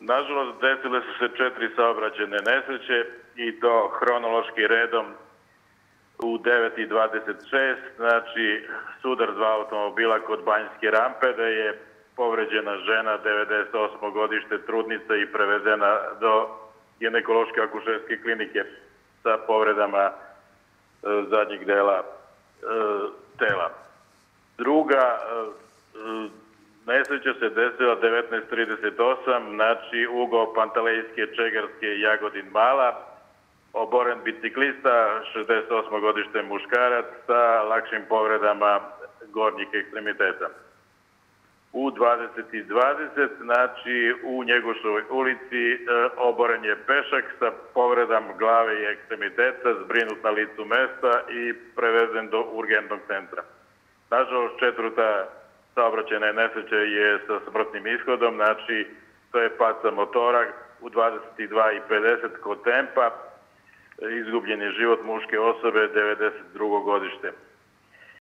Nažalost, desile su se 4 saobraćajne nesreće i to hronološki redom u 9:26, znači sudar 2 automobila kod Banjske rampe, da je povređena žena 98. godište, trudnica i prevezena do ginekološke akušerske klinike sa povredama zadnjeg dela tela. Druga nesreća se desila 19:38, znači ugao Pantelejske, Čegarske, Jagodin Mala, oboren biciklista, 68. godište muškarac sa lakšim povredama gornjih ekstremiteta. U 20:20, znači u Njegošovoj ulici, oboren je pešak sa povredama glave i ekstremiteta, zbrinut na licu mesta i prevezen do urgentnog centra. Nažalost, 4. saobraćajna nesreća je sa smrtnim ishodom, znači to je pad sa motora u 22:50 kod Tempa, izgubljen je život muške osobe, 92. godište.